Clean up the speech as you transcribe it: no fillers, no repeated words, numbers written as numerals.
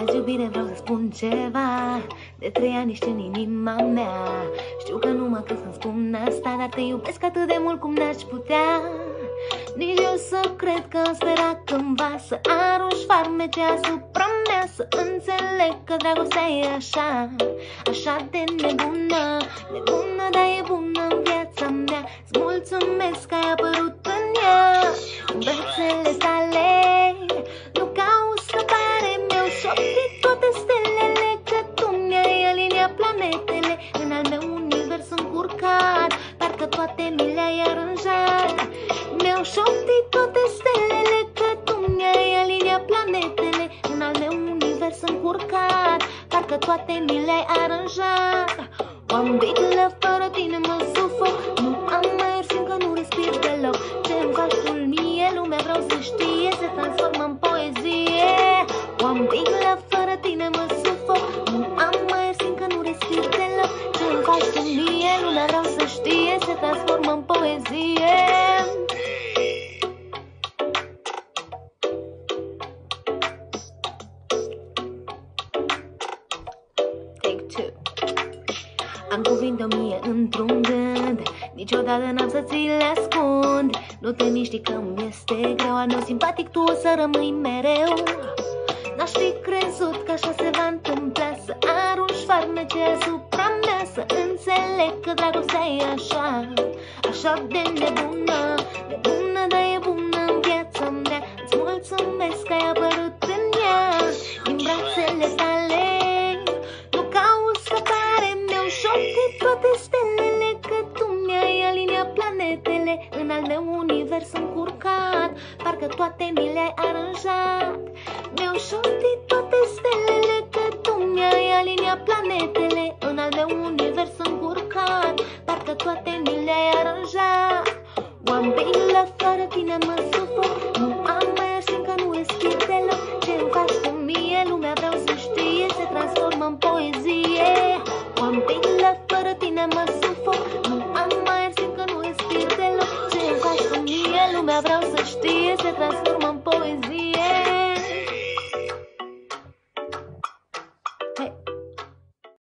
Azi iubire vreau să spun ceva. De 3 ani ești în inima mea. Știu că nu mă crezi când spun asta, dar te iubesc atât de mult cum n-aș putea nici eu să cred că îmi spera cândva să arunci farmece asupra mea. Să înțeleg că dragostea e așa, așa de nebună. Nebună, dar e bună în viața mea. Îți mulțumesc că ai apărut în ea. În brațele tale nu caut scăpare. Mi-au șoptit toate stelele că tu mi-ai aliniat planetele. În al meu univers încurcat, parcă toate mi le-ai aranjat. Mi-au șoptit toate stelele că tu mi-ai aliniat planetele. În al meu univers încurcat, parcă toate mi le-ai aranjat. One big love, fără tine mă sufoc. Nu am aer, simt că nu respir deloc. Ce-mi faci tu mie, lumea vreau să știe, se transformă în poezie. One big love, fără tine mă sufoc. Nu am aer, simt că nu respir deloc. Ce-mi faci tu mie, lumea vreau să știe, se transformă în poezie. Take two. Am cuvinte 1000 într-un gând, niciodată n-am să ți le ascund. Nu te miști că mi este greu, al meu simpatic tu o să rămâi mereu. N-aș fi crezut că așa se va întâmpla, să arunci farmece asupra mea. Să înțeleg că dragostea e așa, așa de nebună. Nebună, dar e bună în viața mea. Îți mulțumesc că ai apărut în ea. Din brațele tale nu caut scăpare. Mi-au șoptit toate stelele că tu mi-ai aliniat planetele. În al meu univers încurcat, parcă toate mi le-ai aranjat. Mi-au șoptit toate stelele că tu mi-ai aliniat planetele. În al meu univers încurcat, parcă toate mi le-ai aranjat. One big love, fără tine mă sufoc. Nu am aer, simt că nu respir deloc. Ce-mi faci tu mie, lumea vreau să știe, se transformă în poezie. One big love, fără tine mă sufoc. Nu am aer, simt că nu respir deloc. Ce-mi faci tu mie, lumea vreau să știe, se transformă în poezie.